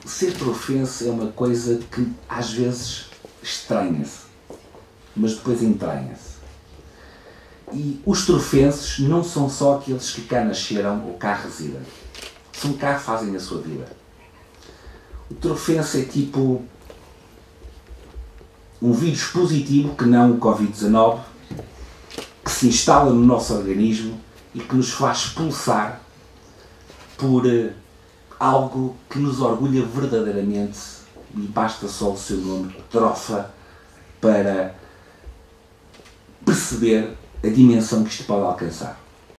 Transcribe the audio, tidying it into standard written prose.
ser trofense é uma coisa que às vezes estranha-se, mas depois entranha-se. E os trofenses não são só aqueles que cá nasceram ou cá residem. São cá que fazem a sua vida. O trofense é tipo um vírus positivo, que não o Covid-19, que se instala no nosso organismo e que nos faz pulsar por algo que nos orgulha verdadeiramente, e basta só o seu nome, trofa, para perceber a dimensão que isto pode alcançar.